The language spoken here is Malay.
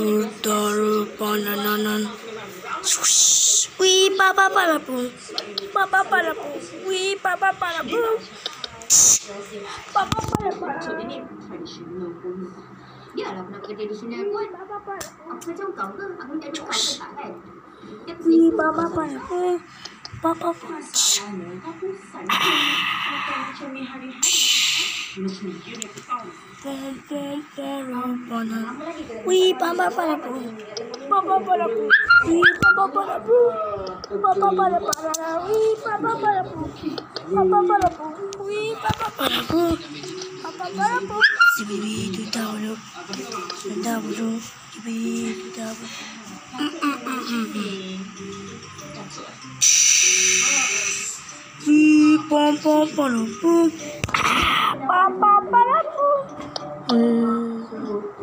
Daru banana. Wee papa para boom. Papa para boom. Wee papa para boom. Papa para para. Iyalah aku nak kerja di sini aku kan. Aku macam kau ke? Aku nak cakap ke tak kan? Wee papa para boom. Papa para. Wee papa para boom. Papa para boom. Wee papa para boom. Papa para para. Wee papa para boom. Papa para boom. Wee papa para boom. Papa para boom. Si bibi tu tahu bibi tu tahu. Pom pom pom pom. Papa para boom.